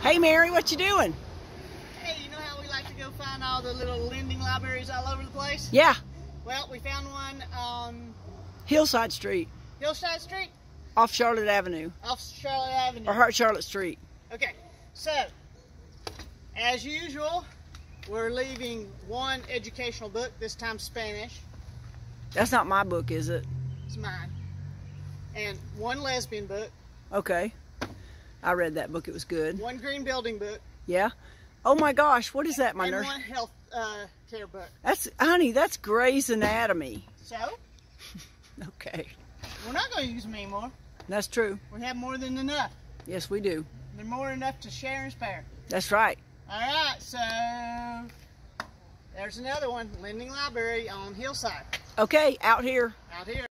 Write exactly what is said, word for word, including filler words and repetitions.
Hey Mary, what you doing? Hey, you know how we like to go find all the little lending libraries all over the place? Yeah. Well, we found one on Hillside Street. Hillside Street? Off Charlotte Avenue. Off Charlotte Avenue. Or Charlotte Street. Okay, so, as usual, we're leaving one educational book, this time Spanish. That's not my book, is it? It's mine. And one lesbian book. Okay. I read that book. It was good. One green building book. Yeah. Oh my gosh, what is that, my and nurse? one health uh, care book. That's, honey, that's Grey's Anatomy. So? Okay. We're not going to use them anymore. That's true. We have more than enough. Yes, we do. They're more than enough to share and spare. That's right. All right, so there's another one, Lending Library on Hillside. Okay, out here. Out here.